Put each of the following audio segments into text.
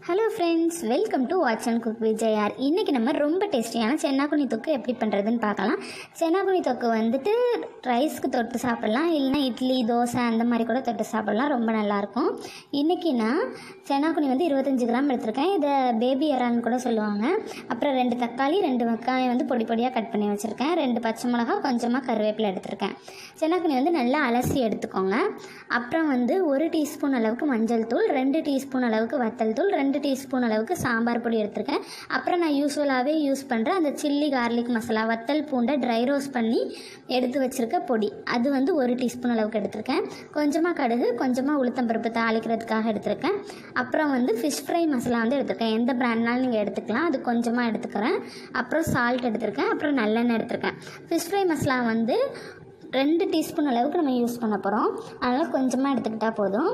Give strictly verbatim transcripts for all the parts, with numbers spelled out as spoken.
Hello friends, welcome to watch and cook with Jeyar. இன்றைக்கி நம்ம ரொம்ப டேஸ்டியான சென்னாக்குனி தொக்கு எப்படி பண்ணுறதுன்னு பார்க்கலாம். சென்னாக்குனி தொக்கு வந்துட்டு ரைஸ்க்கு தொட்டு சாப்பிட்லாம், இல்லைனா இட்லி தோசை அந்த மாதிரி கூட தொட்டு சாப்பிட்லாம், ரொம்ப நல்லாயிருக்கும். இன்றைக்கி நான் சென்னாக்குனி வந்து இருபத்தஞ்சி கிராம் எடுத்திருக்கேன். இதை பேபி இறால்னு கூட சொல்லுவாங்க. அப்புறம் ரெண்டு தக்காளி, ரெண்டு வெங்காயம் வந்து பொடி பொடியாக கட் பண்ணி வச்சுருக்கேன். ரெண்டு பச்சை மிளகா, கொஞ்சமாக கருவேப்பிலை எடுத்திருக்கேன். சென்னாக்குனி வந்து நல்லா அலசி எடுத்துக்கோங்க. அப்புறம் வந்து ஒரு டீஸ்பூன் அளவுக்கு மஞ்சள் தூள், ரெண்டு டீஸ்பூன் அளவுக்கு வத்தல் தூள், ரெண்டு டீஸ்பூன் அளவுக்கு சாம்பார் பொடி எடுத்திருக்கேன். அப்புறம் நான் யூஸ்வலாகவே யூஸ் பண்ணுற அந்த சில்லி கார்லிக் மசாலா, வத்தல் பூண்டை ட்ரை ரோஸ்ட் பண்ணி எடுத்து வச்சுருக்க பொடி, அது வந்து ஒரு டீஸ்பூன் அளவுக்கு எடுத்திருக்கேன். கொஞ்சமாக கடுகு, கொஞ்சமாக உளுத்தம்பருப்பு தாளிக்கிறதுக்காக எடுத்திருக்கேன். அப்புறம் வந்து ஃபிஷ் ஃப்ரை மசாலா வந்து எடுத்திருக்கேன். எந்த பிராண்ட்னாலும் நீங்கள் எடுத்துக்கலாம், அது கொஞ்சமாக எடுத்துக்கிறேன். அப்புறம் சால்ட் எடுத்திருக்கேன். அப்புறம் நல்லெண்ணெய் எடுத்திருக்கேன். ஃபிஷ் ஃப்ரை மசாலா வந்து ரெண்டு டீஸ்பூன் அளவுக்கு நம்ம யூஸ் பண்ண போகிறோம், அதனால் கொஞ்சமாக எடுத்துக்கிட்டால் போதும்.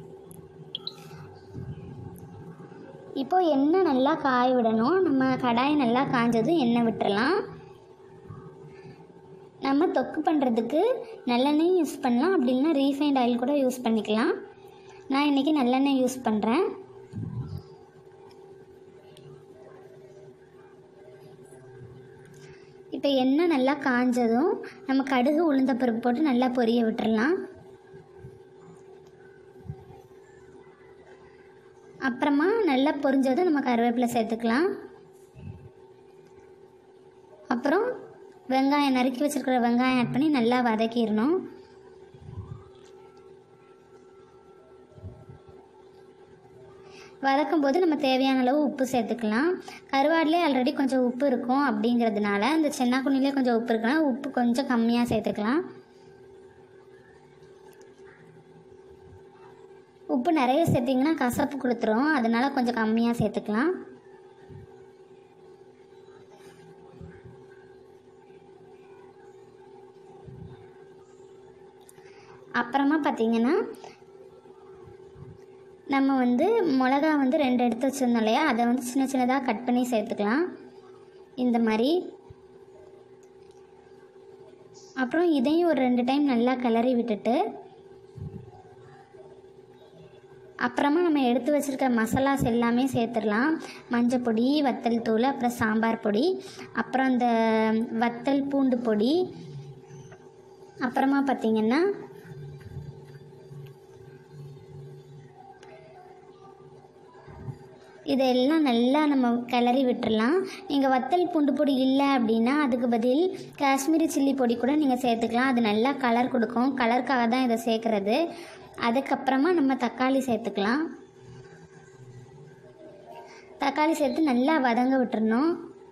இப்போது எண்ணெய் நல்லா காய விடணும். நம்ம கடாயை நல்லா காஞ்சதும் எண்ணெய் விட்டுறலாம். நம்ம தொக்கு பண்ணுறதுக்கு நல்லெண்ணெயும் யூஸ் பண்ணலாம், அப்படி இல்லைனா ரீஃபைண்ட் ஆயில் கூட யூஸ் பண்ணிக்கலாம். நான் இன்றைக்கி நல்லெண்ணெய் யூஸ் பண்ணுறேன். இப்போ எண்ணெய் நல்லா காஞ்சதும் நம்ம கடுகு உளுந்தப்பருப்பு போட்டு நல்லா பொரிய விட்டுறலாம். அப்புறமா நல்லா பொரிஞ்சதும் நம்ம கருவேப்பிலை சேர்த்துக்கலாம். அப்புறம் வெங்காயம், நறுக்கி வச்சுருக்கிற வெங்காயம் ஆட் பண்ணி நல்லா வதக்கிடணும். வதக்கும் போது நம்ம தேவையான அளவு உப்பு சேர்த்துக்கலாம். கருவாடிலே ஆல்ரெடி கொஞ்சம் உப்பு இருக்கும், அப்படிங்கிறதுனால இந்த சென்னாக்குனிலே கொஞ்சம் உப்பு இருக்குன்னா உப்பு கொஞ்சம் கம்மியாக சேர்த்துக்கலாம். உப்பு நிறைய சேர்த்திங்கன்னா கசப்பு கொடுத்துரும், அதனால் கொஞ்சம் கம்மியாக சேர்த்துக்கலாம். அப்புறமா பார்த்திங்கன்னா நம்ம வந்து மிளகா வந்து ரெண்டு எடுத்து வச்சுருந்தோம் இல்லையா, அதை வந்து சின்ன சின்னதாக கட் பண்ணி சேர்த்துக்கலாம் இந்த மாதிரி. அப்புறம் இதையும் ஒரு ரெண்டு டைம் நல்லா கிளறி விட்டுட்டு அப்புறமா நம்ம எடுத்து வச்சுருக்க மசாலாஸ் எல்லாமே சேர்த்துடலாம். மஞ்சள் பொடி, வத்தல் தூள், அப்புறம் சாம்பார் பொடி, அப்புறம் இந்த வத்தல் பூண்டு பொடி, அப்புறமா பார்த்திங்கன்னா இதெல்லாம் நல்லா நம்ம கிளறி விட்டுடலாம். நீங்கள் வத்தல் பூண்டு பொடி இல்லை அப்படின்னா அதுக்கு பதில் காஷ்மீரி சில்லி பொடி கூட நீங்கள் சேர்த்துக்கலாம். அது நல்லா கலர் கொடுக்கும், கலருக்காக தான் இதை சேர்க்குறது. அதுக்கப்புறமா நம்ம தக்காளி சேர்த்துக்கலாம். தக்காளி சேர்த்து நல்லா வதங்க விட்டுறணும்.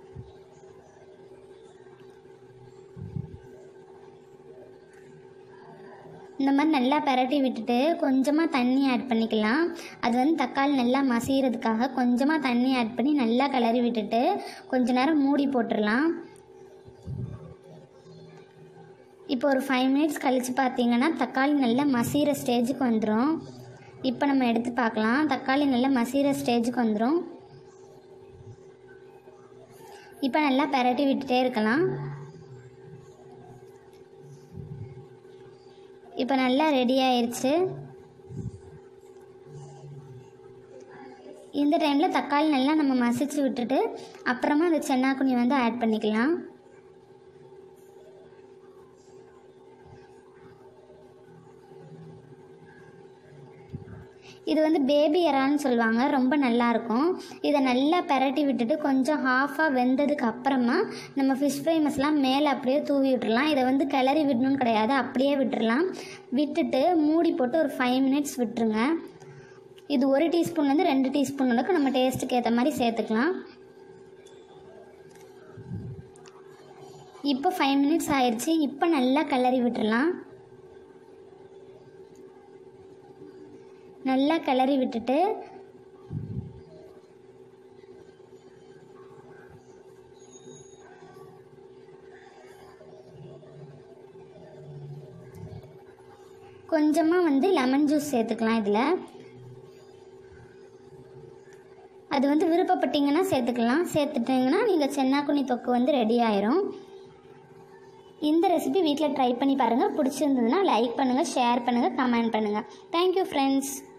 இந்த மாதிரி நல்லா பரட்டி விட்டுட்டு கொஞ்சமாக தண்ணி ஆட் பண்ணிக்கலாம். அது வந்து தக்காளி நல்லா மசிகிறதுக்காக கொஞ்சமாக தண்ணி ஆட் பண்ணி நல்லா கிளறி விட்டுட்டு கொஞ்ச நேரம் மூடி போட்டுடலாம். இப்போ ஒரு ஃபைவ் மினிட்ஸ் கழித்து பார்த்திங்கன்னா தக்காளி நல்லா மசிகிற ஸ்டேஜுக்கு வந்துடும். இப்போ நம்ம எடுத்து பார்க்கலாம். தக்காளி நல்லா மசிகிற ஸ்டேஜுக்கு வந்துடும். இப்போ நல்லா பரட்டி விட்டுட்டே இருக்கலாம். இப்போ நல்லா ரெடி ஆயிடுச்சு. இந்த டைமில் தக்காளி நல்லா நம்ம மசிச்சு விட்டுட்டு அப்புறமா அந்த சென்னாக்குனி வந்து ஆட் பண்ணிக்கலாம். இது வந்து பேபி இறால்னு சொல்லுவாங்க, ரொம்ப நல்லாயிருக்கும். இதை நல்லா பரட்டி விட்டுட்டு கொஞ்சம் ஹாஃபாக வெந்ததுக்கு அப்புறமா நம்ம ஃபிஷ் ஃப்ரை மசாலா மேலே அப்படியே தூவி விட்டுடலாம். இதை வந்து கிளறி விடணும்னு கிடையாது, அப்படியே விட்டுடலாம். விட்டுட்டு மூடி போட்டு ஒரு ஃபைவ் மினிட்ஸ் விட்டுருங்க. இது ஒரு டீஸ்பூன்லேருந்து ரெண்டு டீஸ்பூன் அளவுக்கு நம்ம டேஸ்ட்டுக்கு ஏற்ற மாதிரி சேர்த்துக்கலாம். இப்போ ஃபைவ் மினிட்ஸ் ஆயிடுச்சு. இப்போ நல்லா கிளறி விட்டுடலாம். நல்லா கிளறி விட்டுட்டு கொஞ்சமாக வந்து லெமன் ஜூஸ் சேர்த்துக்கலாம். இதில் அது வந்து விருப்பப்பட்டீங்கன்னா சேர்த்துக்கலாம். சேர்த்துட்டிங்கன்னா நீங்கள் சென்னாக்குனி தொக்கு வந்து ரெடி ஆயிரும். இந்த ரெசிபி வீட்டில் ட்ரை பண்ணி பாருங்கள். பிடிச்சிருந்ததுன்னா லைக் பண்ணுங்கள், ஷேர் பண்ணுங்கள், கமெண்ட் பண்ணுங்கள். Thank you friends.